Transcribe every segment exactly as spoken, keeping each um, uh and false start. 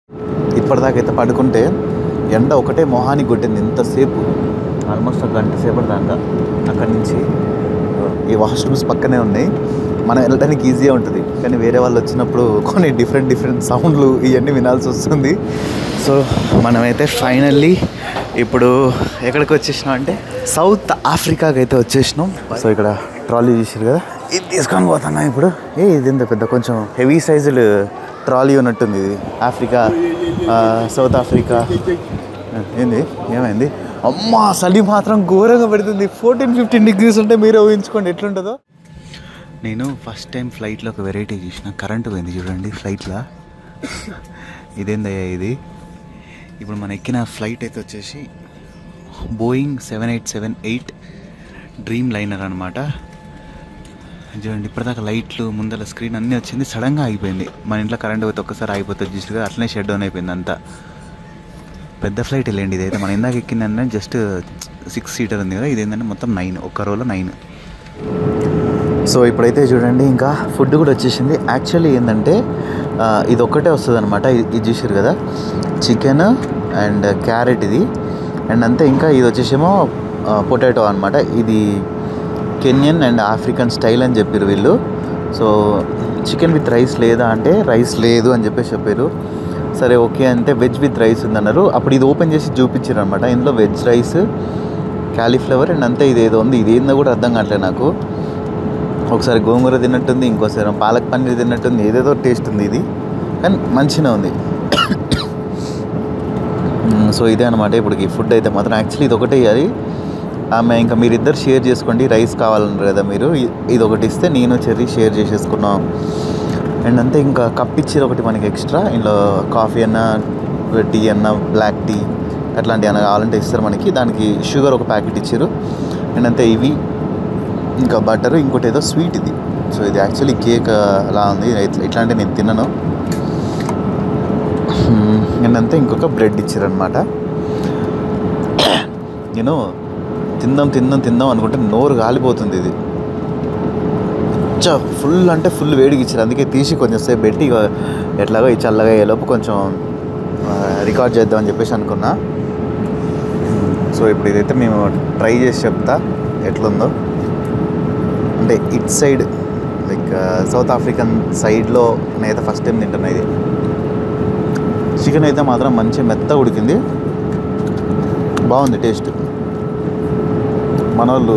ఇప్పటిదాకా అయితే పడుకుంటే ఎండ ఒకటే మొహానికి కొట్టింది ఇంతసేపు, ఆల్మోస్ట్ ఒక గంట సేపటి దాకా. అక్కడి నుంచి ఈ వాష్రూమ్స్ పక్కనే ఉన్నాయి, మనం వెళ్ళడానికి ఈజీగా ఉంటుంది. కానీ వేరే వాళ్ళు వచ్చినప్పుడు కొన్ని డిఫరెంట్ డిఫరెంట్ సౌండ్లు ఇవన్నీ వినాల్సి వస్తుంది. సో మనమైతే ఫైనల్లీ ఇప్పుడు ఎక్కడికి వచ్చేసినాం అంటే సౌత్ ఆఫ్రికాకి అయితే వచ్చేసినాం. సో ఇక్కడ ట్రాలీ చూసారు కదా, ఇది తీసుకొని పోతున్నా ఇప్పుడు. ఏ ఇది ఎంత పెద్ద, కొంచెం హెవీ సైజులు ట్రాలీ ఉన్నట్టుంది ఇది. Africa, south Africa. ఏంది ఏమైంది? అమ్మా చలి మాత్రం ఘోరంగా పెడుతుంది. ఫోర్టీన్ ఫిఫ్టీన్ డిగ్రీస్ ఉంటే మీరే ఊహించుకోండి ఎట్లుంటుందో. నేను ఫస్ట్ టైం ఫ్లైట్లో ఒక వెరైటీ చూసిన, కరెంటు పోయింది చూడండి ఫ్లైట్లో. ఇదేందయ్యా ఇది? ఇప్పుడు మనం ఎక్కిన ఫ్లైట్ అయితే వచ్చేసి Boeing seven eight seven eight dreamliner అనమాట. చూడండి ఇప్పటిదాకా లైట్లు ముందర స్క్రీన్ అన్నీ వచ్చింది, సడన్గా ఆగిపోయింది. మన ఇంట్లో కరెంట్ పోతే ఒక్కసారి ఆగిపోతుంది చూసి, అట్లనే షట్ డౌన్ అయిపోయింది అంతా. పెద్ద ఫ్లైట్ వెళ్ళండి ఇదైతే. మనం ఇందాక ఎక్కిందంటే జస్ట్ సిక్స్ సీటర్ ఉంది కదా, ఇది ఏంటంటే మొత్తం నైన్, ఒక్క రోలో నైన్. సో ఇప్పుడైతే చూడండి ఇంకా ఫుడ్ కూడా వచ్చేసింది. యాక్చువల్లీ ఏంటంటే ఇది ఒక్కటే వస్తుంది అనమాట. ఇది చూసారు కదా, చికెన్ అండ్ క్యారెట్ ఇది, అండ్ అంతే. ఇంకా ఇది వచ్చేసేమో పొటాటో అనమాట. ఇది కెన్యన్ అండ్ ఆఫ్రికన్ స్టైల్ అని చెప్పారు వీళ్ళు. సో చికెన్ విత్ రైస్ లేదా అంటే రైస్ లేదు అని చెప్పేసి చెప్పారు. సరే ఓకే అంటే వెజ్ విత్ రైస్ ఉందన్నారు. అప్పుడు ఇది ఓపెన్ చేసి చూపించారు అనమాట. ఇందులో వెజ్ రైస్, క్యాలీఫ్లవర్ అండ్ అంతే ఇదేదో ఉంది. ఇది ఏందో కూడా అర్థం కావట్లేదు నాకు. ఒకసారి గోంగూర తిన్నట్టుంది, ఇంకోసారి పాలక్ పన్నీర్ తిన్నట్టుంది, ఏదేదో టేస్ట్ ఉంది ఇది, కానీ మంచిగా ఉంది. సో ఇదే అనమాట ఇప్పుడు ఈ ఫుడ్ అయితే మాత్రం. యాక్చువల్లీ ఇది ఒకటే ఇవ్వాలి ఆమె, ఇంకా మీరిద్దరు షేర్ చేసుకోండి. రైస్ కావాలన్నారు కదా మీరు, ఇది ఒకటి ఇస్తే నేను చెర్రీ షేర్ చేసేసుకున్నాం. అండ్ అంతే, ఇంకా కప్ ఇచ్చారు ఒకటి మనకి ఎక్స్ట్రా. ఇందులో కాఫీ అన్నా, టీ అన్నా, బ్లాక్ టీ అట్లాంటివి అన్న కావాలంటే ఇస్తారు మనకి. దానికి షుగర్ ఒక ప్యాకెట్ ఇచ్చారు. అండ్ అంతే ఇవి, ఇంకా బటర్, ఇంకోటి ఏదో స్వీట్ ఇది. సో ఇది యాక్చువల్లీ కేక్ అలా ఉంది, ఇట్లాంటి నేను తిన్నాను. అండ్ అంతే ఇంకొక బ్రెడ్ ఇచ్చారనమాట. నేను తిందాం తిందాం తిందాం అనుకుంటే నోరు కాలిపోతుంది. ఇది చా ఫుల్ అంటే ఫుల్ వేడికి ఇచ్చారు, అందుకే తీసి కొంచెం సేపు పెట్టి ఎట్లాగో ఈ చల్లగా అయ్యేలోపు కొంచెం రికార్డ్ చేద్దామని చెప్పేసి అనుకున్నా. సో ఇప్పుడు ఇదైతే మేము ట్రై చేసి చెప్తా ఎట్లుందో. అంటే it side like south African సైడ్లో నేనైతే ఫస్ట్ టైం తింటున్నా. ఇది చికెన్ అయితే మాత్రం మంచి మెత్తగా ఉడికింది, బాగుంది టేస్ట్. మన వాళ్ళు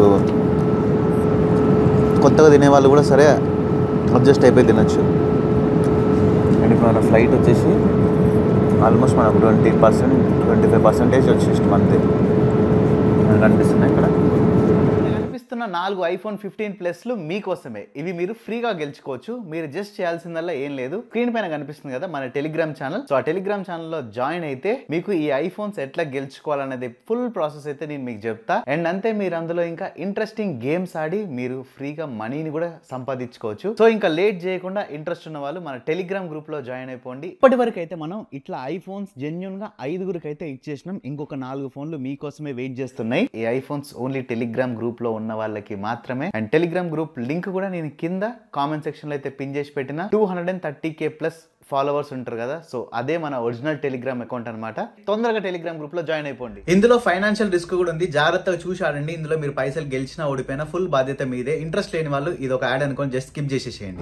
కొత్తగా తినేవాళ్ళు కూడా సరే అడ్జస్ట్ అయిపోయి తినచ్చు. అండ్ ఇప్పుడు మన ఫ్లైట్ వచ్చేసి ఆల్మోస్ట్ మనకు twenty percent twenty five percentage వచ్చేసి మనది మనకు అనిపిస్తున్నాయి. ఇక్కడ కనిపిస్తున్న నాలుగు ఐఫోన్ ఫిఫ్టీన్ ప్లస్లు మీకోసమే. ఇవి మీరు ఫ్రీగా గెలుచుకోవచ్చు. మీరు జస్ట్ చేయాల్సిందల్లా ఏం లేదు, స్క్రీన్ పైన కనిపిస్తుంది కదా మన టెలిగ్రామ్ ఛానల్. సో ఆ టెలిగ్రామ్ ఛానల్లో జాయిన్ అయితే మీకు ఈ ఐఫోన్స్ ఎట్లా గెలుచుకోవాలనేది ఫుల్ ప్రాసెస్ అయితే నేను మీకు చెప్తా. అండ్ అంతే మీరు అందులో ఇంకా ఇంట్రెస్టింగ్ గేమ్స్ ఆడి మీరు ఫ్రీగా మనీని కూడా సంపాదించుకోవచ్చు. సో ఇంకా లేట్ చేయకుండా ఇంట్రెస్ట్ ఉన్న వాళ్ళు మన టెలిగ్రామ్ గ్రూప్ లో జాయిన్ అయిపోండి. ఇప్పటి వరకు అయితే మనం ఇట్లా ఐఫోన్స్ జెన్యూన్ గా ఐదుగురికి అయితే ఇచ్చేసినాం. ఇంకొక నాలుగు ఫోన్లు మీకోసమే వెయిట్ చేస్తున్నాయి. ఈ ఐఫోన్స్ ఓన్లీ టెలిగ్రామ్ గ్రూప్ లో ఉన్న వాళ్ళకి మాత్రమే. అండ్ టెలిగ్రామ్ గ్రూప్ లింక్ కూడా నేను కింద కామెంట్ సెక్షన్ లో అయితే పిన్ చేసి పెట్టిన. Two hundred and thirty K plus followers ఉంటారు కదా, సో అదే మన ఒరిజినల్ టెలిగ్రామ్ అకౌంట్ అనమాట. తొందరగా టెలిగ్రామ్ గ్రూప్ లో జాయిన్ అయిపోండి. ఇందులో ఫైనాన్షియల్ రిస్క్ కూడా ఉంది, జాగ్రత్తగా చూసి ఆడండి. ఇందులో మీరు పైసలు గెలిచినా ఓడిపోయినా ఫుల్ బాధ్యత మీదే. ఇంట్రెస్ట్ లేని వాళ్ళు ఇది ఒక యాడ్ అనుకోని జస్ట్ స్కిప్ చేసేసేయండి.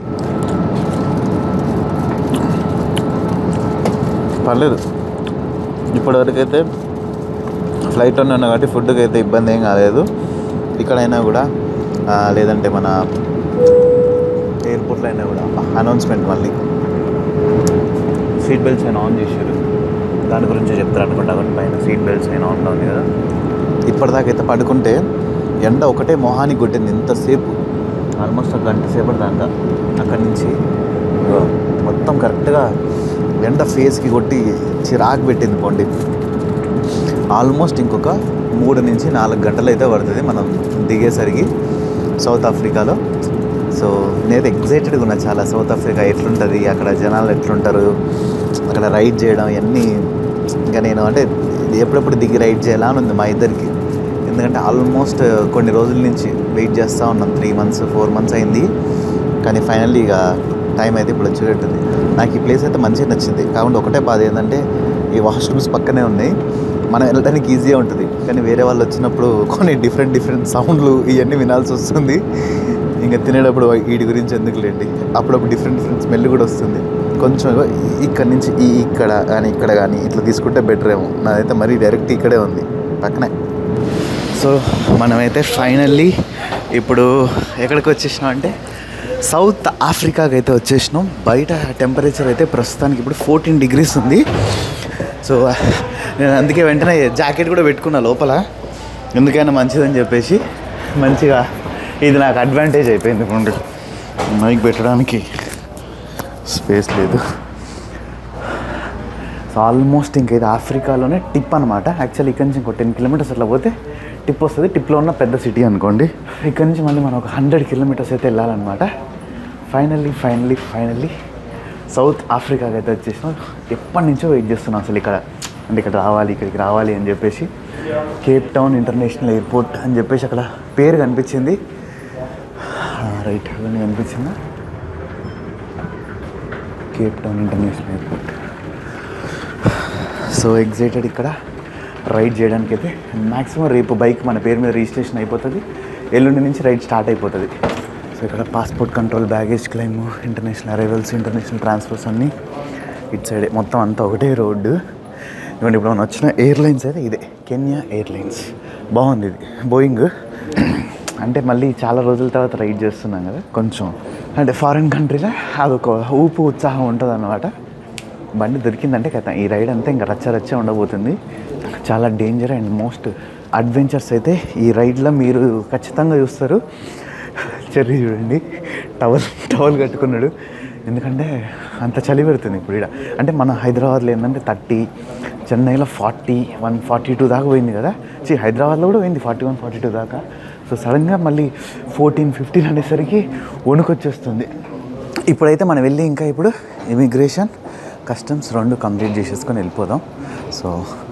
పర్లేదు, ఇప్పటివరకు అయితే ఫ్లైట్లోనే ఉన్నా కాబట్టి ఫుడ్కి అయితే ఇబ్బంది ఏం కాలేదు. ఇక్కడైనా కూడా లేదంటే మన ఎయిర్పోర్ట్లో అయినా కూడా అనౌన్స్మెంట్ మళ్ళీ సీట్ బెల్ట్స్ అయినా ఆన్ చేశారు, దాని గురించి చెప్తారు అనుకుంటా. కానీ పైన సీట్ బెల్ట్స్ అయినా ఆన్లో ఉంది కదా. ఇప్పటిదాకా అయితే పడుకుంటే ఎండ ఒకటే మొహానికి కొట్టింది ఇంతసేపు, ఆల్మోస్ట్ ఒక గంట సేపటి దాకా. అక్కడి నుంచి మొత్తం కరెక్ట్గా ఎండ ఫేస్కి కొట్టి చిరాకు పెట్టింది పోండి. ఆల్మోస్ట్ ఇంకొక మూడు నుంచి నాలుగు గంటలు అయితే పడుతుంది మనం దిగేసరికి సౌత్ ఆఫ్రికాలో. సో నేనైతే ఎగ్జైటెడ్గా ఉన్నా చాలా. సౌత్ ఆఫ్రికా ఎట్లుంటుంది, అక్కడ జనాలు ఎట్లుంటారు, అక్కడ రైడ్ చేయడం ఇవన్నీ. ఇంకా నేను అంటే ఎప్పుడెప్పుడు దిగి రైడ్ చేయాలా అని ఉంది మా ఇద్దరికి. ఎందుకంటే ఆల్మోస్ట్ కొన్ని రోజుల నుంచి వెయిట్ చేస్తూ ఉన్నాం. త్రీ మంత్స్ ఫోర్ మంత్స్ అయింది, కానీ ఫైనల్లీ ఇక టైం అయితే ఇప్పుడు వచ్చేటట్టుంది. నాకు ఈ ప్లేస్ అయితే మంచిగా నచ్చింది. కాకుండా ఒకటే బాధ ఏంటంటే ఈ వాష్రూమ్స్ పక్కనే ఉన్నాయి, మనం వెళ్ళడానికి ఈజీగా ఉంటుంది. కానీ వేరే వాళ్ళు వచ్చినప్పుడు కొన్ని డిఫరెంట్ డిఫరెంట్ సౌండ్లు ఇవన్నీ వినాల్సి వస్తుంది. ఇంకా తినేటప్పుడు వీటి గురించి ఎందుకులేండి, అప్పుడప్పుడు డిఫరెంట్ డిఫరెంట్ స్మెల్ కూడా వస్తుంది. కొంచెం ఇక్కడ నుంచి ఈ ఇక్కడ కానీ ఇక్కడ కానీ ఇట్లా తీసుకుంటే బెటర్ ఏమో. నాదైతే మరీ డైరెక్ట్ ఇక్కడే ఉంది పక్కనే. సో మనమైతే ఫైనల్లీ ఇప్పుడు ఎక్కడికి వచ్చేసినాం అంటే సౌత్ ఆఫ్రికాకి అయితే వచ్చేసినాం. బయట టెంపరేచర్ అయితే ప్రస్తుతానికి ఇప్పుడు ఫోర్టీన్ డిగ్రీస్ ఉంది. సో నేను అందుకే వెంటనే జాకెట్ కూడా పెట్టుకున్నా లోపల, ఎందుకైనా మంచిదని చెప్పేసి. మంచిగా ఇది నాకు అడ్వాంటేజ్ అయిపోయింది. ఇప్పుడు మైక్ పెట్టడానికి స్పేస్ లేదు. సో ఆల్మోస్ట్ ఇంకైతే ఆఫ్రికాలోనే టిప్ అనమాట. యాక్చువల్లీ ఇక్కడ నుంచి ఇంకో టెన్ కిలోమీటర్స్ అట్లా పోతే టిప్ వస్తుంది. టిప్లో ఉన్న పెద్ద సిటీ అనుకోండి. ఇక్కడ నుంచి మళ్ళీ మనం ఒక హండ్రెడ్ కిలోమీటర్స్ అయితే వెళ్ళాలన్నమాట. ఫైనల్లీ ఫైనల్లీ ఫైనల్లీ సౌత్ ఆఫ్రికాకి అయితే వచ్చేసినాం. ఎప్పటి నుంచో వెయిట్ చేస్తున్నాం అసలు ఇక్కడ, అంటే ఇక్కడ రావాలి ఇక్కడికి రావాలి అని చెప్పేసి. కేప్ టౌన్ ఇంటర్నేషనల్ ఎయిర్పోర్ట్ అని చెప్పేసి అక్కడ పేరు కనిపించింది. రైట్ అవన్నీ కనిపించిందా, Cape Town international airport. So excited ఇక్కడ రైడ్ చేయడానికి అయితే. మ్యాక్సిమం రేపు బైక్ మన పేరు మీద రిజిస్ట్రేషన్ అయిపోతుంది, ఎల్లుండి నుంచి రైడ్ స్టార్ట్ అయిపోతుంది. సో ఇక్కడ passport control, baggage claim, international arrivals, international transfers అన్నీ ఇటు సైడే. మొత్తం అంతా ఒకటే రోడ్డు. ఇవ్వండి ఇప్పుడు మనం వచ్చిన ఎయిర్లైన్స్ అయితే ఇదే, కెన్యా ఎయిర్లైన్స్. బాగుంది ఇది, బోయింగ్. అంటే మళ్ళీ చాలా రోజుల తర్వాత రైడ్ చేస్తున్నాం కదా, కొంచెం అంటే ఫారిన్ కంట్రీలో అదొక ఊపు ఉత్సాహం ఉంటుంది అన్నమాట. బండి దొరికిందంటే కదా ఈ రైడ్ అంతా ఇంకా రచ్చ రచ్చే ఉండబోతుంది. చాలా డేంజర్ అండ్ మోస్ట్ అడ్వెంచర్స్ అయితే ఈ రైడ్లో మీరు ఖచ్చితంగా చూస్తారు. చెర్రీ చూడండి, టవల్ టవల్ కట్టుకున్నాడు, ఎందుకంటే అంత చలి పెడుతుంది ఇప్పుడు ఇక్కడ. అంటే మన హైదరాబాద్లో ఏంటంటే థర్టీ, చెన్నైలో ఫార్టీ వన్ ఫార్టీ టూ దాకా పోయింది కదా. చి హైదరాబాద్లో కూడా పోయింది ఫార్టీ వన్ ఫార్టీ టూ దాకా. సో సడన్గా మళ్ళీ ఫోర్టీన్ ఫిఫ్టీన్ అనేసరికి వణుకొచ్చేస్తుంది. ఇప్పుడైతే మనం వెళ్ళి ఇంకా ఇప్పుడు ఇమిగ్రేషన్, కస్టమ్స్ రెండు కంప్లీట్ చేసేసుకొని వెళ్ళిపోదాం. సో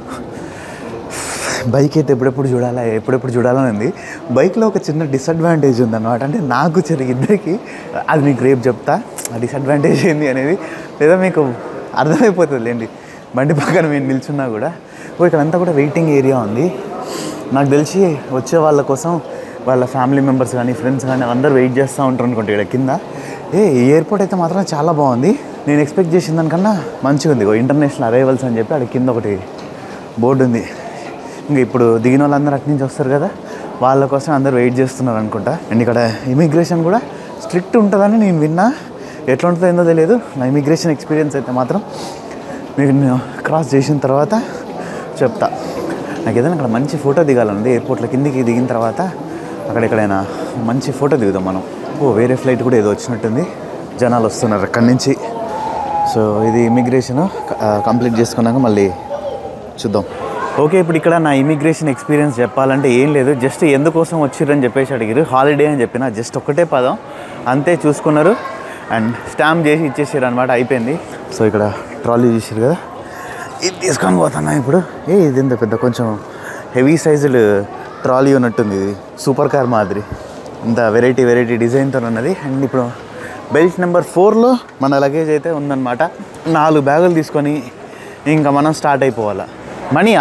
బైక్ అయితే ఎప్పుడెప్పుడు చూడాలా ఎప్పుడెప్పుడు చూడాలని ఉంది. బైక్లో ఒక చిన్న డిసడ్వాంటేజ్ ఉందన్నమాట. అంటే నాకు చెరి ఇద్దరికి, అది మీకు రేపు చెప్తా ఆ డిసడ్వాంటేజ్ ఏంది అనేది, లేదా మీకు అర్థమైపోతుంది లేండి. బండి పక్కన మేము నిల్చున్నా కూడా ఓ ఇక్కడంతా కూడా వెయిటింగ్ ఏరియా ఉంది. నాకు తెలిసి వచ్చే వాళ్ళ కోసం వాళ్ళ ఫ్యామిలీ మెంబర్స్ కానీ ఫ్రెండ్స్ కానీ అందరూ వెయిట్ చేస్తూ ఉంటారు అనుకుంటే ఇక్కడ కింద. ఏ ఈ ఎయిర్పోర్ట్ అయితే మాత్రం చాలా బాగుంది. నేను ఎక్స్పెక్ట్ చేసిన దానికన్నా మంచిగా ఉంది. ఇంటర్నేషనల్ అరైవల్స్ అని చెప్పి అక్కడ కింద ఒకటి బోర్డు ఉంది. ఇంకా ఇప్పుడు దిగిన వాళ్ళందరూ అటు నుంచి వస్తారు కదా, వాళ్ళ కోసం అందరూ వెయిట్ చేస్తున్నారు అనుకుంటా. అండ్ ఇక్కడ ఇమిగ్రేషన్ కూడా స్ట్రిక్ట్ ఉంటుందని నేను విన్నా. ఎట్లా ఉంటుందో ఏందో తెలియదు. నా ఇమిగ్రేషన్ ఎక్స్పీరియన్స్ అయితే మాత్రం మీకు నేను క్రాస్ చేసిన తర్వాత చెప్తా. నాకు ఏదైనా అక్కడ మంచి ఫోటో దిగాలండి. ఎయిర్పోర్ట్లో కిందికి దిగిన తర్వాత అక్కడ ఎక్కడైనా మంచి ఫోటో దిగుదాం మనం. ఓ వేరే ఫ్లైట్ కూడా ఏదో వచ్చినట్టుంది, జనాలు వస్తున్నారు అక్కడి నుంచి. సో ఇది ఇమిగ్రేషన్ కంప్లీట్ చేసుకున్నాక మళ్ళీ చూద్దాం. ఓకే, ఇప్పుడు ఇక్కడ నా ఇమిగ్రేషన్ ఎక్స్పీరియన్స్ చెప్పాలంటే ఏం లేదు. జస్ట్ ఎందుకోసం వచ్చిర్రని చెప్పేసి అడిగారు. హాలిడే అని చెప్పిన, జస్ట్ ఒక్కటే పదం అంతే. చూసుకున్నారు అండ్ స్టాంప్ చేసి ఇచ్చేసారు అనమాట, అయిపోయింది. సో ఇక్కడ ట్రాలీ చేసారు కదా, ఇది తీసుకొని పోతున్నా ఇప్పుడు. ఏ ఇది ఎంత పెద్ద, కొంచెం హెవీ సైజులు ట్రాలీ ఉన్నట్టుంది. ఇది సూపర్ కార్ మాదిరి, ఇంత వెరైటీ వెరైటీ డిజైన్తో ఉన్నది. అండ్ ఇప్పుడు బెల్ట్ నెంబర్ ఫోర్లో మన లగేజ్ అయితే ఉందన్నమాట. నాలుగు బ్యాగులు తీసుకొని ఇంకా మనం స్టార్ట్ అయిపోవాలా. మనీయా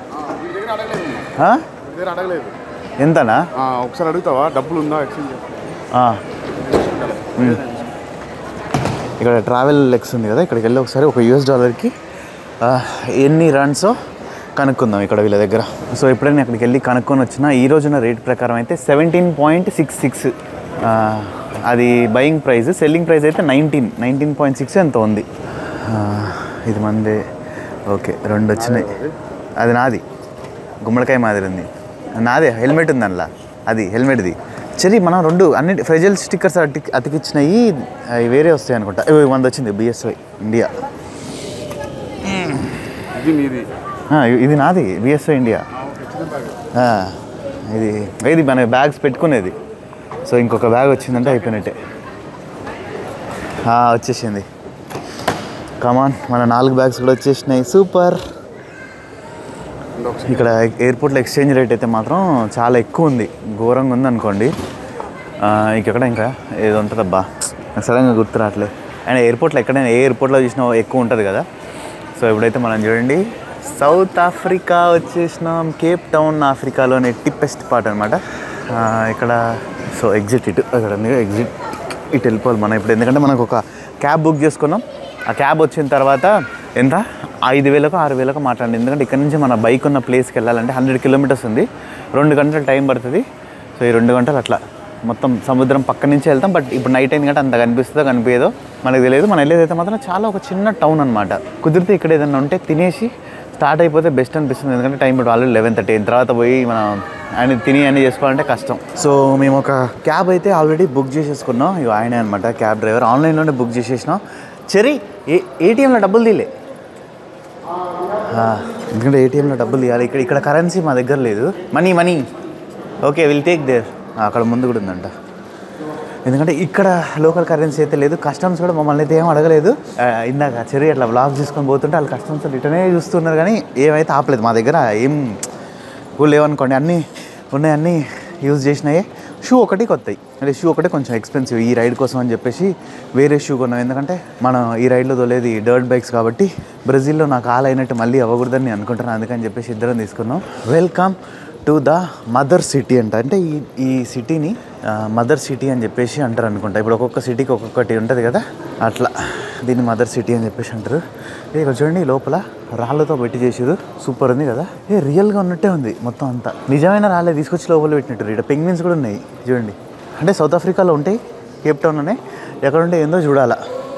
ఎంతనా ఒకసారి అడుగుతావా, డబ్బులు ఉందా ఎక్స్చేంజ్? ఇక్కడ ట్రావెల్ లెక్స్ ఉంది కదా, ఇక్కడికి వెళ్ళి ఒకసారి ఒక యూఎస్ డాలర్కి ఎన్ని రన్సో కనుక్కుందాం ఇక్కడ వీళ్ళ దగ్గర. సో ఎప్పుడైనా అక్కడికి వెళ్ళి కనుక్కొని వచ్చినా ఈ రోజున రేట్ ప్రకారం అయితే సెవెంటీన్ పాయింట్ సిక్స్ సిక్స్ అది బయింగ్ ప్రైస్. సెల్లింగ్ ప్రైస్ అయితే నైన్టీన్ నైన్టీన్ పాయింట్ సిక్స్ ఎంత ఉంది. ఇది మందే. ఓకే, రెండు వచ్చినాయి. అది నాది, గుమ్మడికాయ మాదిరి ఉంది. నాదే, హెల్మెట్ ఉంది అందులో, అది హెల్మెట్ది. సరే మనం రెండు అన్ని ఫ్రెజల్ స్టిక్కర్స్ అతి అతికిచ్చినాయి, అవి వేరే వస్తాయి అనుకుంటా. వంద వచ్చింది బిఎస్వై ఇండియా. ఇది నాది బిఎస్వై ఇండియా. ఇది ఇది మన బ్యాగ్స్ పెట్టుకునేది. సో ఇంకొక బ్యాగ్ వచ్చిందంటే అయిపోయినట్టే. వచ్చేసింది. కమాన్, మన నాలుగు బ్యాగ్స్ కూడా వచ్చేసినాయి. సూపర్. ఇక్కడ ఎయిర్పోర్ట్లో ఎక్స్చేంజ్ రేట్ అయితే మాత్రం చాలా ఎక్కువ ఉంది, ఘోరంగా ఉంది అనుకోండి. ఇంకెక్కడ ఇంకా ఏదో ఉంటుందబ్బా, సడన్గా గుర్తు రావట్లేదు. అండ్ ఎయిర్పోర్ట్లో ఎక్కడైనా ఏ ఎయిర్పోర్ట్లో చూసినా ఎక్కువ ఉంటుంది కదా. సో ఇప్పుడైతే మనం చూడండి సౌత్ ఆఫ్రికా వచ్చేసినాం. కేప్ టౌన్ ఆఫ్రికాలోని టిప్పెస్ట్ పార్ట్ అనమాట ఇక్కడ. సో ఎగ్జిట్ ఇటు అక్కడ ఎగ్జిట్ ఇటు వెళ్ళిపోవాలి మనం ఇప్పుడు, ఎందుకంటే మనకు ఒక క్యాబ్ బుక్ చేసుకున్నాం. ఆ క్యాబ్ వచ్చిన తర్వాత ఎంత ఐదు వేలకు ఆరు వేలకు మాట్లాడండి, ఎందుకంటే ఇక్కడ నుంచి మన బైక్ ఉన్న ప్లేస్కి వెళ్ళాలంటే హండ్రెడ్ కిలోమీటర్స్ ఉంది, రెండు గంటలు టైం పడుతుంది. సో ఈ రెండు గంటలు అట్లా మొత్తం సముద్రం పక్క నుంచి వెళ్తాం. బట్ ఇప్పుడు నైట్ అయింది కంటే అంత కనిపిస్తుందో కనిపించదో మనకు తెలియదు. మనం వెళ్ళేదైతే మాత్రం చాలా ఒక చిన్న టౌన్ అనమాట. కుదిరితే ఇక్కడ ఏదైనా ఉంటే తినేసి స్టార్ట్ అయిపోతే బెస్ట్ అనిపిస్తుంది, ఎందుకంటే టైం ఇప్పుడు ఆల్రెడీ లెవెన్ థర్టీ అయిన తర్వాత పోయి మనం ఆయన తిని అన్నీ చేసుకోవాలంటే కష్టం. సో మేము ఒక క్యాబ్ అయితే ఆల్రెడీ బుక్ చేసేసుకున్నాం. ఇక ఆయనే అనమాట క్యాబ్ డ్రైవర్, ఆన్లైన్లోనే బుక్ చేసేసినాం. చెరీ ఏ ఏటీఎంలో డబ్బులు తీలే, ఎందుకంటే ఏటీఎంలో డబ్బులు తీయాలి. ఇక్కడ ఇక్కడ కరెన్సీ మా దగ్గర లేదు. Money money okay will take there, అక్కడ ముందు కూడా ఉందంట. ఎందుకంటే ఇక్కడ లోకల్ కరెన్సీ అయితే లేదు. కస్టమ్స్ కూడా మమ్మల్ని అయితే ఏం అడగలేదు. ఇందాక చెరి అట్లా బ్లాగ్ చేసుకొని పోతుంటే వాళ్ళు కస్టమ్స్ రిటర్నే చూస్తున్నారు, కానీ ఏమైతే ఆపలేదు. మా దగ్గర ఏం కూడా లేవనుకోండి, అన్నీ ఉన్నాయి, అన్నీ యూజ్ చేసినాయి. షూ ఒకటి కొత్తవి, అంటే షూ ఒకటి కొంచెం ఎక్స్పెన్సివ్ ఈ రైడ్ కోసం అని చెప్పేసి వేరే షూ కొన్నాం. ఎందుకంటే మనం ఈ రైడ్లో తోలేది డర్ట్ బైక్స్ కాబట్టి బ్రెజిల్లో నాకు ఆల్ అయినట్టు మళ్ళీ అవ్వకూడదని నేను అనుకుంటున్నాను, అందుకని చెప్పేసి ఇద్దరం తీసుకున్నాం. Welcome to the mother city అంట. అంటే ఈ ఈ సిటీని మదర్ సిటీ అని చెప్పేసి అంటారు అనుకుంటా. ఇప్పుడు ఒక్కొక్క సిటీకి ఒక్కొక్కటి ఉంటుంది కదా, అట్లా దీన్ని మదర్ సిటీ అని చెప్పేసి అంటారు. ఇక్కడ చూడండి లోపల రాళ్ళతో పెట్టి చేసారు, సూపర్ ఉంది కదా. ఏ రియల్గా ఉన్నట్టే ఉంది మొత్తం అంతా, నిజమైన రాళ్ళే తీసుకొచ్చి లోపల పెట్టినట్టు. ఇక్కడ పెంగ్విన్స్ కూడా ఉన్నాయి చూడండి. అంటే సౌత్ ఆఫ్రికాలో ఉంటాయి, కేప్ టౌన్లోనే. ఎక్కడ ఉంటే ఏందో చూడాలా.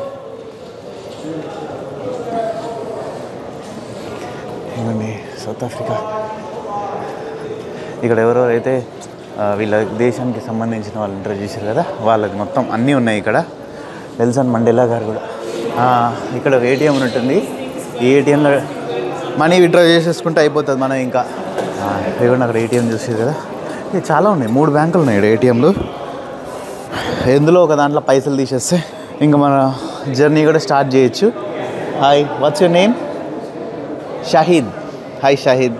ఇవ్వండి సౌత్ ఆఫ్రికా. ఇక్కడ ఎవరెవరైతే వీళ్ళ దేశానికి సంబంధించిన వాళ్ళు ఇంటర్వ్యూ చేశారు కదా, వాళ్ళకి మొత్తం అన్నీ ఉన్నాయి ఇక్కడ. నెల్సన్ మండేలా గారు కూడా. ఇక్కడ ఒక ఏటీఎం ఉన్నట్టుంది. ఈ ఏటీఎంలో మనీ విత్డ్రా చేసేసుకుంటే అయిపోతుంది మనం. ఇంకా ఇవ్వండి అక్కడ ఏటీఎం చూసేది కదా. ఇది చాలా ఉన్నాయి, మూడు బ్యాంకులు ఉన్నాయి ఇక్కడ ఏటీఎంలు. ఎందులో ఒక దాంట్లో పైసలు తీసేస్తే ఇంకా మన జర్నీ కూడా స్టార్ట్ చేయొచ్చు. Hi, what's your name? Shahid. Hi Shahid.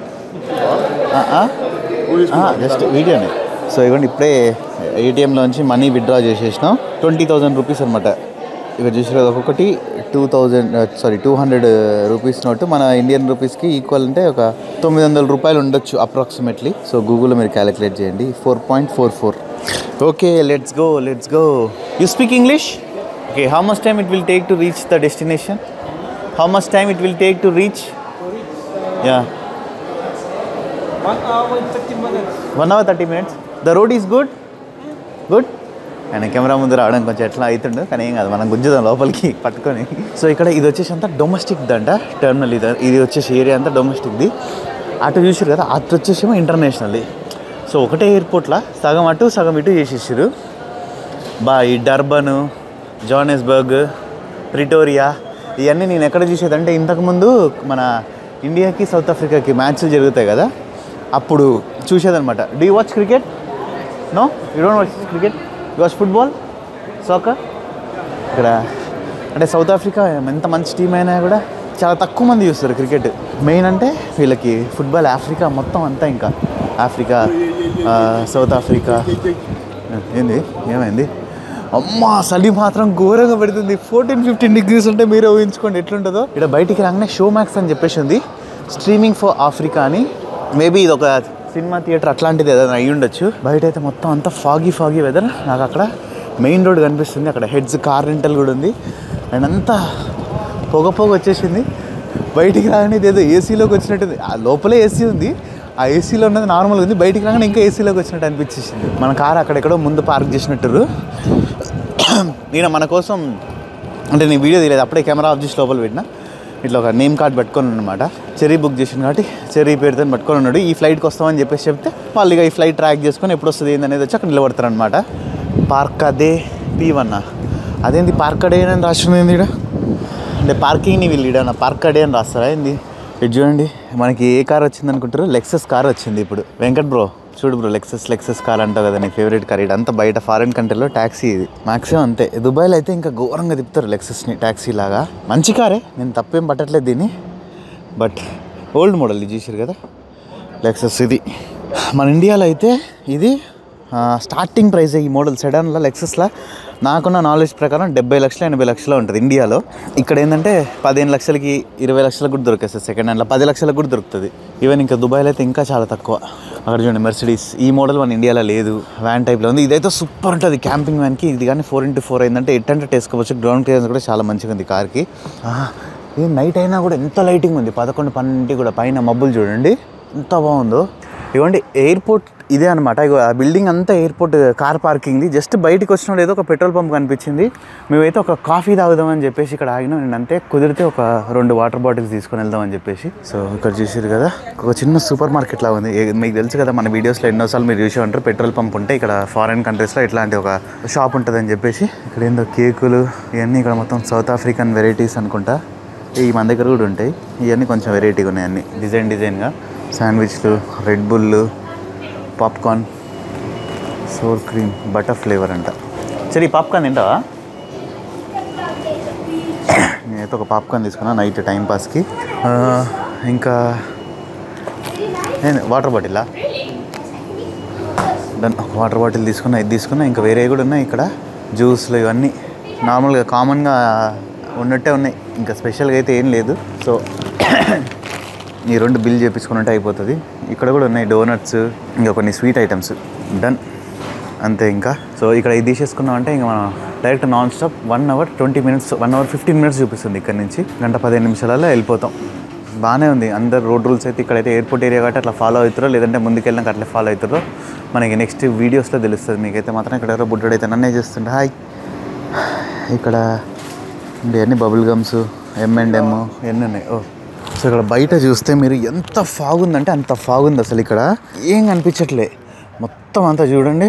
Just వీడియోనే. సో ఇవ్వండి ఇప్పుడే ఏటీఎంలోంచి మనీ విత్డ్రా చేసేసినాం. ట్వంటీ థౌజండ్ రూపీస్ అనమాట. ఇక్కడ చూసారు ఒక్కొక్కటి two thousand sorry two hundred rupees note. మన ఇండియన్ రూపీస్కి ఈక్వల్ అంటే ఒక తొమ్మిది వందల రూపాయలు ఉండొచ్చు అప్రాక్సిమేట్లీ. సో గూగుల్లో మీరు క్యాలిక్యులేట్ చేయండి. Four point four four. Okay let's go let's go. You speak English? Okay. How much time it will take to reach the destination? How much time it will take to reach? Yeah, One hour thirty minutes. One hour thirty minutes. The road is good good. ఆయన camera ముందు రావడం కొంచెం ఎట్లా అవుతుండు, కానీ ఏం కాదు, మనం గుంజుదాం లోపలికి పట్టుకొని. సో ఇక్కడ ఇది వచ్చేసి అంతా డొమెస్టిక్ దంట టెర్మినల్. ఇది ఇది వచ్చేసి ఏరియా అంతా డొమెస్టిక్ది. అటు చూసారు కదా, అటు వచ్చేసేమో ఇంటర్నేషనల్ది. సో ఒకటే ఎయిర్పోర్ట్లో సగం అటు సగం ఇటు చేసేసారు. బా ఈ డర్బను, జోహానెస్బర్గ్, ప్రిటోరియా ఇవన్నీ నేను ఎక్కడ చూసేదంటే ఇంతకుముందు మన ఇండియాకి సౌత్ ఆఫ్రికాకి మ్యాచ్లు జరుగుతాయి కదా, అప్పుడు చూసేదనమాట. Do you watch cricket? No, you don't watch cricket, you watch football, soccer. ఇక్కడ అంటే సౌత్ ఆఫ్రికా ఎంత మంచి టీం అయినా కూడా చాలా తక్కువ మంది చూస్తారు క్రికెట్. మెయిన్ అంటే వీళ్ళకి ఫుట్బాల్. ఆఫ్రికా మొత్తం అంతా ఇంకా ఆఫ్రికా, సౌత్ ఆఫ్రికా. ఏంది ఏమైంది? అమ్మ చలి మాత్రం ఘోరంగా పెడుతుంది. ఫోర్టీన్ ఫిఫ్టీన్ డిగ్రీస్ ఉంటే మీరే ఊహించుకోండి ఎట్లుంటుందో. ఇక్కడ బయటికి రాగానే షో మ్యాక్స్ అని చెప్పేసి ఉంది, స్ట్రీమింగ్ ఫర్ ఆఫ్రికా అని. మేబీ ఇది ఒక సినిమా థియేటర్ అట్లాంటిది ఏదైనా అయ్యి ఉండొచ్చు. బయట అయితే మొత్తం అంతా ఫాగీ ఫాగీ వెదర్. నాకు అక్కడ మెయిన్ రోడ్ కనిపిస్తుంది, అక్కడ హెడ్స్ కార్ రెంటల్ కూడా ఉంది. అండ్ అంతా పొగ పొగ వచ్చేసింది. బయటికి రాగానే ఇది ఏదో ఏసీలోకి వచ్చినట్టుంది. ఆ లోపలే ఏసీ ఉంది, ఆ ఏసీలో ఉన్నది నార్మల్గా ఉంది, బయటికి రాగానే ఇంకా ఏసీలోకి వచ్చినట్టు అనిపించేసింది. మన కారు అక్కడెక్కడో ముందు పార్క్ చేసినట్టు. నేను మన కోసం అంటే నేను వీడియో తీయలేదు, అప్పుడే కెమెరా ఆఫ్ చేసి లోపల పెట్టిన. ఇట్లా ఒక నేమ్ కార్డ్ పెట్టుకొని అనమాట. చెరీ బుక్ చేసింది కాబట్టి చెరీ పేరుతో పట్టుకొని ఉన్నాడు. ఈ ఫ్లైట్కి వస్తామని చెప్పేసి చెప్తే వాళ్ళు ఇక ఈ ఫ్లైట్ ట్రాక్ చేసుకొని ఎప్పుడు వస్తుంది ఏందనేది వచ్చి అక్కడ నిలబడతారు అనమాట. పార్క్ అదే పీ వన్. అదేంది పార్క్ అడే అని రాస్తుంది ఏంది ఇక్కడ? అంటే పార్కింగ్ని వీళ్ళు ఇడ పార్క్ అడే అని రాస్తారా ఏంది? ఇటు చూడండి, మనకి ఏ కార్ వచ్చింది అనుకుంటారు? లెక్సస్ కార్ వచ్చింది ఇప్పుడు. వెంకట్ బ్రో చూడు బ్రో, లెక్సస్ లెక్సస్ కార్ అంటావు కదా నీ ఫేవరెట్ కార్. ఇదంతా బయట ఫారిన్ కంట్రీలో ట్యాక్సీ ఇది మ్యాక్సిమం అంతే. దుబాయ్లో అయితే ఇంకా ఘోరంగా తిప్పుతారు లెక్సస్ని ట్యాక్సీ లాగా. మంచి కారే, నేను తప్పేం పట్టట్లేదు దీన్ని, బట్ ఓల్డ్ మోడల్ ఇది చూసారు కదా లెక్సస్. ఇది మన ఇండియాలో అయితే ఇది స్టార్టింగ్ ప్రైస్ ఈ మోడల్ సెడాన్లో లెక్సస్లో నాకున్న నాలెడ్జ్ ప్రకారం డెబ్బై లక్షలు ఎనభై లక్షలు ఉంటుంది ఇండియాలో. ఇక్కడ ఏంటంటే పదిహేను లక్షలకి ఇరవై లక్షలకు కూడా దొరికేస్తుంది సెకండ్ హ్యాండ్లో, పది లక్షలకు కూడా దొరుకుతుంది. ఈవెన్ ఇంకా దుబాయ్లో అయితే ఇంకా చాలా తక్కువ. అక్కడ చూడండి మెర్సిడీస్, ఈ మోడల్ మన ఇండియాలో లేదు, వ్యాన్ టైప్లో ఉంది. ఇదైతే సూపర్ ఉంటుంది క్యాంపింగ్ వ్యాన్కి. ఇది కానీ ఫోర్ ఇంటూ ఫోర్ అయిందంటే ఎట్ అంటే వేసుకోవచ్చు. గ్రౌండ్ క్లియరెన్స్ కూడా చాలా మంచిగా ఉంది కార్కి. ఇది నైట్ అయినా కూడా ఎంత లైటింగ్ ఉంది, పదకొండు పన్నెండింటి కూడా. పైన మబ్బులు చూడండి ఎంత బాగుందో. ఇవ్వండి ఎయిర్పోర్ట్ ఇదే అనమాట. ఇగో ఆ బిల్డింగ్ అంతా ఎయిర్పోర్ట్ కార్ పార్కింగ్ది. జస్ట్ బయటికి వచ్చినప్పుడు ఏదో ఒక పెట్రోల్ పంప్ కనిపించింది. మేమైతే ఒక కాఫీ తాగుదామని చెప్పేసి ఇక్కడ ఆగినాం. నేను అంతే కుదిరితే ఒక రెండు వాటర్ బాటిల్స్ తీసుకొని వెళ్దామని చెప్పేసి. సో ఇక్కడ చూసారు కదా ఒక చిన్న సూపర్ మార్కెట్ లాగా ఉంది. మీకు తెలుసు కదా మన వీడియోస్లో ఎన్నోసార్లు మీరు చూసి ఉంటారు, పెట్రోల్ పంప్ ఉంటే ఇక్కడ ఫారెన్ కంట్రీస్లో ఇట్లాంటి ఒక షాప్ ఉంటుందని చెప్పేసి. ఇక్కడ ఏందో కేకులు ఇవన్నీ, ఇక్కడ మొత్తం సౌత్ ఆఫ్రికన్ వెరైటీస్ అనుకుంటా. ఈ మన దగ్గర కూడా ఉంటాయి. ఇవన్నీ కొంచెం వెరైటీగా ఉన్నాయి, అన్నీ డిజైన్ డిజైన్గా. శాండ్విచ్లు, రెడ్ బుల్లు, popcorn, sour cream, butter flavour అంట. సరే ఈ పాప్కార్న్ తింటావా? నేనైతే ఒక పాప్కార్న్ తీసుకున్నా నైట్ టైంపాస్కి. ఇంకా నేను వాటర్ బాటిలా డన్, వాటర్ బాటిల్ తీసుకున్నా, ఇది తీసుకున్నా. ఇంకా వేరే కూడా ఉన్నాయి ఇక్కడ, జ్యూస్లు ఇవన్నీ నార్మల్గా కామన్గా ఉన్నట్టే ఉన్నాయి, ఇంకా స్పెషల్గా అయితే ఏం లేదు. సో ఈ రెండు బిల్ చేయించుకున్నట్టు అయిపోతుంది. ఇక్కడ కూడా ఉన్నాయి డోనట్స్, ఇంకా కొన్ని స్వీట్ ఐటమ్స్. డన్ అంతే ఇంకా. సో ఇక్కడ ఇది తీసేసుకున్నాం అంటే ఇంకా మనం direct non stop one hour twenty minutes one hour fifteen minutes చూపిస్తుంది. ఇక్కడ నుంచి గంట పదిహేను నిమిషాలలో వెళ్ళిపోతాం. బాగానే ఉంది. అందరు రోడ్ రూల్స్ అయితే ఇక్కడైతే ఎయిర్పోర్ట్ ఏరియా కాబట్టి అట్లా ఫాలో అవుతారో, లేదంటే ముందుకు వెళ్ళినాక అట్లా ఫాలో అవుతారో మనకి నెక్స్ట్ వీడియోస్లో తెలుస్తుంది. మీకైతే మాత్రం ఇక్కడ ఎవరో బుడ్డోడు అయితే నన్నే చేస్తుండే. హాయ్, ఇక్కడ ఇవన్నీ bubble gums, M and M ఎన్ని ఉన్నాయి. ఓ సో ఇక్కడ బయట చూస్తే మీరు ఎంత ఫాగ్ ఉందంటే అంత ఫాగ్ ఉంది. అసలు ఇక్కడ ఏం కనిపించట్లే, మొత్తం అంతా చూడండి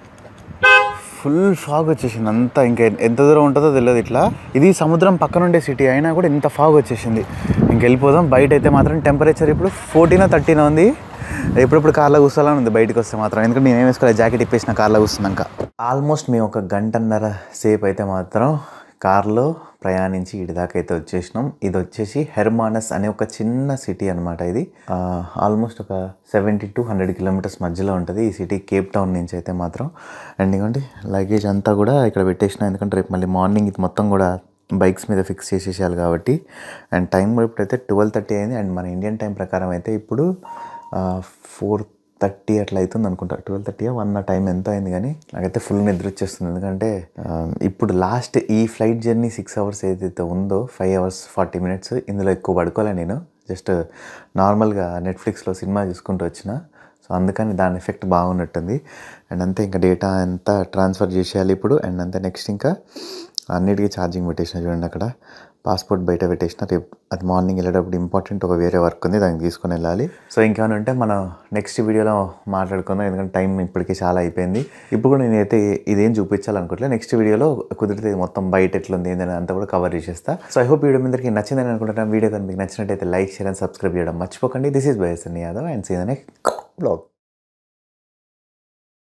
ఫుల్ ఫాగ్ వచ్చేసింది అంతా. ఇంకా ఎంత దూరం ఉంటుందో తెలియదు. ఇట్లా ఇది సముద్రం పక్కన ఉండే సిటీ అయినా కూడా ఇంత ఫాగ్ వచ్చేసింది. ఇంకెళ్ళిపోదాం. బయట అయితే మాత్రం టెంపరేచర్ ఇప్పుడు ఫోర్టీనో థర్టీనో ఉంది. ఎప్పుడెప్పుడు కార్లో కూర్చోాలని ఉంది బయటకు వస్తే మాత్రం, ఎందుకంటే నేనేం వేసుకోవాలి, జాకెట్ ఇప్పేసిన కార్లో కూర్చున్నాక. ఆల్మోస్ట్ మేము ఒక గంటన్నర సేపు అయితే మాత్రం కార్లో ప్రయాణించి ఇటు దాకా అయితే వచ్చేసినాం. ఇది వచ్చేసి హెర్మానస్ అనే ఒక చిన్న సిటీ అనమాట. ఇది ఆల్మోస్ట్ ఒక సెవెంటీ టు హండ్రెడ్ కిలోమీటర్స్ మధ్యలో ఉంటుంది ఈ సిటీ, కేప్ టౌన్ నుంచి అయితే మాత్రం. అండ్ ఇంకోండి లగేజ్ అంతా కూడా ఇక్కడ పెట్టేసిన, ఎందుకంటే రేపు మళ్ళీ మార్నింగ్ ఇది మొత్తం కూడా బైక్స్ మీద ఫిక్స్ చేసేసేయాలి కాబట్టి. అండ్ టైం కూడా ఇప్పుడైతే ట్వెల్వ్ థర్టీ అయింది. అండ్ మన ఇండియన్ టైం ప్రకారం అయితే ఇప్పుడు ఫోర్ థర్టీ అట్లా అవుతుంది అనుకుంటా. ట్వెల్వ్ థర్టీ వన్ ఆ టైం ఎంత అయింది, కానీ నాకైతే ఫుల్ నిద్ర వచ్చేస్తుంది. ఎందుకంటే ఇప్పుడు లాస్ట్ ఈ ఫ్లైట్ జర్నీ సిక్స్ అవర్స్ ఏదైతే ఉందో, ఫైవ్ అవర్స్ ఫార్టీ మినిట్స్ ఇందులో ఎక్కువ పడుకోలే నేను. జస్ట్ నార్మల్గా నెట్ఫ్లిక్స్లో సినిమా చూసుకుంటూ వచ్చిన. సో అందుకని దాని ఎఫెక్ట్ బాగున్నట్టుంది. అండ్ అంతే ఇంకా డేటా అంతా ట్రాన్స్ఫర్ చేసేయాలి ఇప్పుడు. అండ్ అంతే నెక్స్ట్ ఇంకా అన్నిటికీ ఛార్జింగ్ పెట్టేసిన చూడండి. అక్కడ పాస్పోర్ట్ బయట పెట్టేసిన. రేపు అది మార్నింగ్ వెళ్ళేటప్పుడు ఇంపార్టెంట్ ఒక వేరే వర్క్ ఉంది, దానికి తీసుకొని వెళ్ళాలి. సో ఇంకేమైనా ఉంటే మనం నెక్స్ట్ వీడియోలో మాట్లాడుకుందాం, ఎందుకంటే టైం ఇప్పటికీ చాలా అయిపోయింది. ఇప్పుడు కూడా నేనైతే ఇదేం చూపించాలనుకోవట్లేదు. నెక్స్ట్ వీడియోలో కుదిరితే మొత్తం బయట ఎట్లుంది ఏందని అంతా కూడా కవర్ చేసేస్తా. సో ఐ హోప్ వీడియో మీ అందరికీ నచ్చిందని అనుకుంటున్నాను. వీడియో కానీ మీకు నచ్చినట్టయితే లైక్, షేర్ అండ్ సబ్స్క్రైబ్ చేయడం మర్చిపోకండి. This is by Sunny Yadav and see the next blog.